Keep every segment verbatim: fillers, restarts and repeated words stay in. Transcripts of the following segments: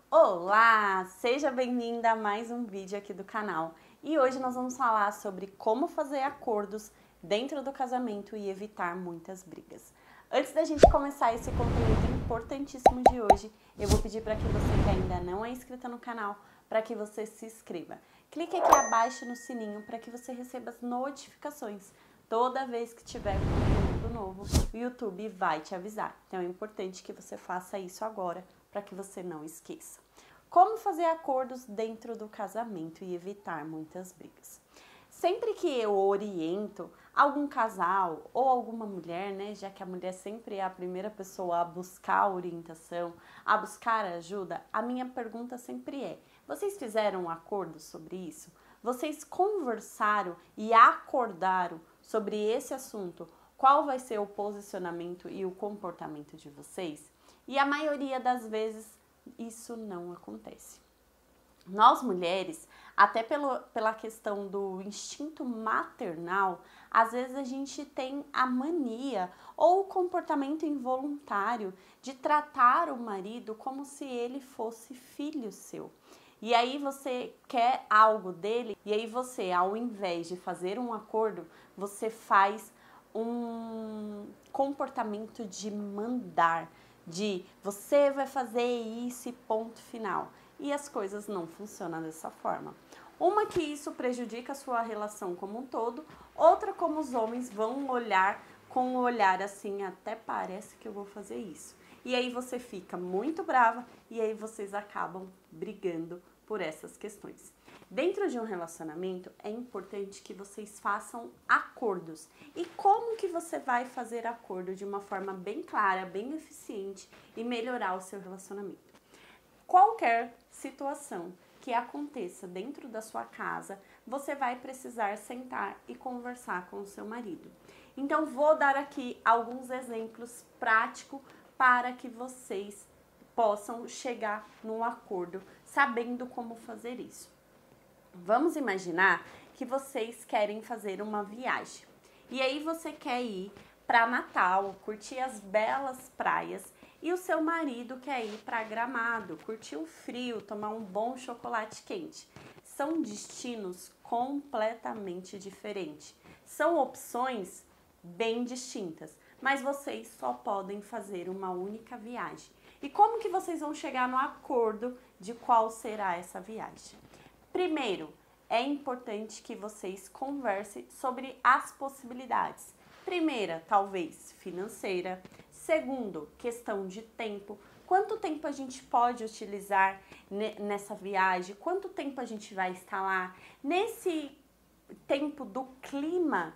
Olá, seja bem-vinda a mais um vídeo aqui do canal. E hoje nós vamos falar sobre como fazer acordos dentro do casamento e evitar muitas brigas. Antes da gente começar esse conteúdo importantíssimo de hoje, eu vou pedir para que você que ainda não é inscrita no canal, para que você se inscreva. Clique aqui abaixo no sininho para que você receba as notificações. Toda vez que tiver conteúdo novo, o YouTube vai te avisar. Então é importante que você faça isso agora, para que você não esqueça. Como fazer acordos dentro do casamento e evitar muitas brigas? Sempre que eu oriento algum casal ou alguma mulher, né, já que a mulher sempre é a primeira pessoa a buscar orientação, a buscar ajuda, a minha pergunta sempre é: vocês fizeram um acordo sobre isso? Vocês conversaram e acordaram sobre esse assunto? Qual vai ser o posicionamento e o comportamento de vocês? E a maioria das vezes isso não acontece. Nós mulheres, até pelo, pela questão do instinto maternal, às vezes a gente tem a mania ou o comportamento involuntário de tratar o marido como se ele fosse filho seu. E aí você quer algo dele e aí você, ao invés de fazer um acordo, você faz um comportamento de mandar, de você vai fazer isso e ponto final. E as coisas não funcionam dessa forma. Uma que isso prejudica a sua relação como um todo, outra como os homens vão olhar com um olhar assim, até parece que eu vou fazer isso. E aí você fica muito brava e aí vocês acabam brigando por essas questões. Dentro de um relacionamento é importante que vocês façam acordos. E como que você vai fazer acordo de uma forma bem clara, bem eficiente e melhorar o seu relacionamento? Qualquer situação que aconteça dentro da sua casa, você vai precisar sentar e conversar com o seu marido. Então vou dar aqui alguns exemplos práticos para que vocês possam chegar num acordo sabendo como fazer isso. Vamos imaginar que vocês querem fazer uma viagem. E aí você quer ir para Natal, curtir as belas praias, e o seu marido quer ir para Gramado, curtir o frio, tomar um bom chocolate quente. São destinos completamente diferentes. São opções bem distintas, mas vocês só podem fazer uma única viagem. E como que vocês vão chegar no acordo de qual será essa viagem? Primeiro, é importante que vocês conversem sobre as possibilidades. Primeira, talvez financeira. Segundo, questão de tempo. Quanto tempo a gente pode utilizar nessa viagem? Quanto tempo a gente vai estar lá? Nesse tempo do clima,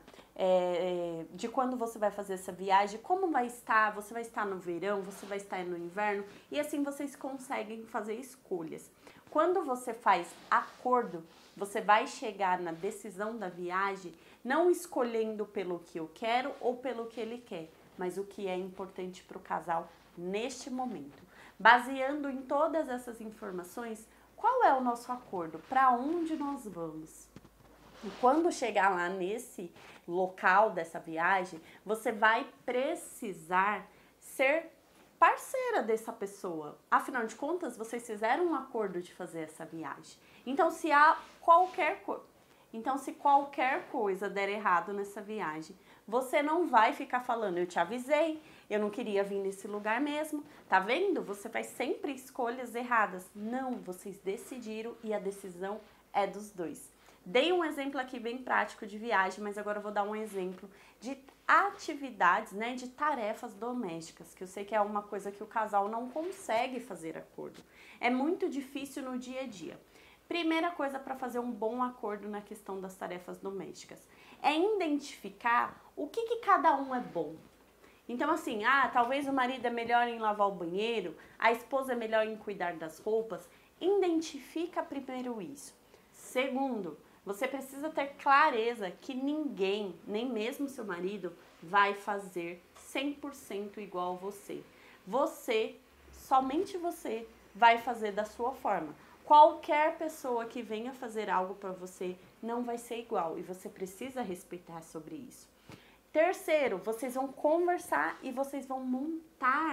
é, de quando você vai fazer essa viagem, como vai estar? Você vai estar no verão? Você vai estar no inverno? E assim vocês conseguem fazer escolhas. Quando você faz acordo, você vai chegar na decisão da viagem não escolhendo pelo que eu quero ou pelo que ele quer, mas o que é importante para o casal neste momento. Baseando em todas essas informações, qual é o nosso acordo? Para onde nós vamos? E quando chegar lá nesse local dessa viagem, você vai precisar ser parceira dessa pessoa. Afinal de contas, vocês fizeram um acordo de fazer essa viagem. Então, se há qualquer coisa, então se qualquer coisa der errado nessa viagem, você não vai ficar falando: eu te avisei, eu não queria vir nesse lugar mesmo. Tá vendo? Você faz sempre escolhas erradas. Não, vocês decidiram e a decisão é dos dois. Dei um exemplo aqui bem prático de viagem, mas agora eu vou dar um exemplo de atividades, né, de tarefas domésticas, que eu sei que é uma coisa que o casal não consegue fazer acordo. É muito difícil no dia a dia. Primeira coisa para fazer um bom acordo na questão das tarefas domésticas é identificar o que, que cada um é bom. Então assim, ah, talvez o marido é melhor em lavar o banheiro, a esposa é melhor em cuidar das roupas. Identifica primeiro isso. Segundo, você precisa ter clareza que ninguém, nem mesmo seu marido, vai fazer cem por cento igual a você. Você, somente você, vai fazer da sua forma. Qualquer pessoa que venha fazer algo para você não vai ser igual e você precisa respeitar sobre isso. Terceiro, vocês vão conversar e vocês vão montar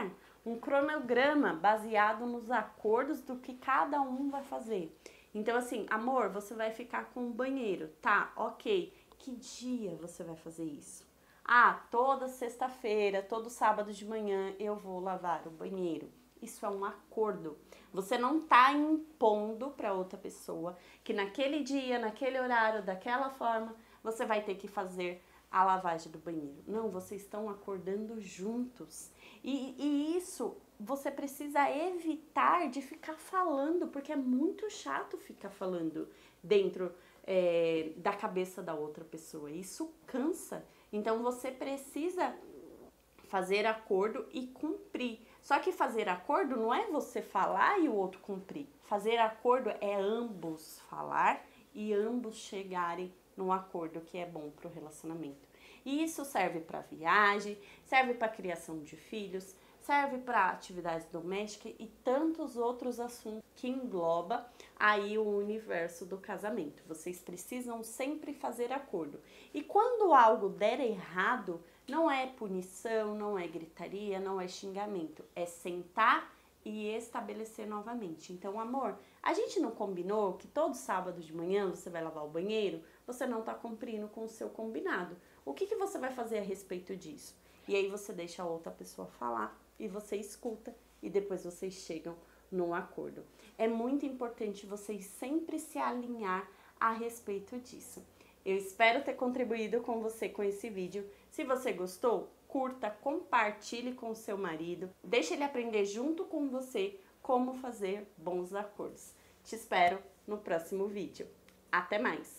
um cronograma baseado nos acordos do que cada um vai fazer. Então assim, amor, você vai ficar com o banheiro, tá? Ok. Que dia você vai fazer isso? Ah, toda sexta-feira, todo sábado de manhã eu vou lavar o banheiro. Isso é um acordo. Você não está impondo para outra pessoa que naquele dia, naquele horário, daquela forma, você vai ter que fazer a lavagem do banheiro. Não, vocês estão acordando juntos. E, e isso você precisa evitar de ficar falando, porque é muito chato ficar falando dentro é, da cabeça da outra pessoa. Isso cansa. Então você precisa fazer acordo e cumprir. Só que fazer acordo não é você falar e o outro cumprir. Fazer acordo é ambos falar e ambos chegarem num acordo que é bom para o relacionamento. E isso serve para viagem, serve para criação de filhos, serve para atividades domésticas e tantos outros assuntos que engloba aí o universo do casamento. Vocês precisam sempre fazer acordo. E quando algo der errado, não é punição, não é gritaria, não é xingamento. É sentar e estabelecer novamente. Então, amor, a gente não combinou que todo sábado de manhã você vai lavar o banheiro? Você não está cumprindo com o seu combinado. O que, que você vai fazer a respeito disso? E aí você deixa a outra pessoa falar e você escuta e depois vocês chegam num acordo. É muito importante vocês sempre se alinhar a respeito disso. Eu espero ter contribuído com você com esse vídeo. Se você gostou, curta, compartilhe com o seu marido, deixe ele aprender junto com você como fazer bons acordos. Te espero no próximo vídeo. Até mais!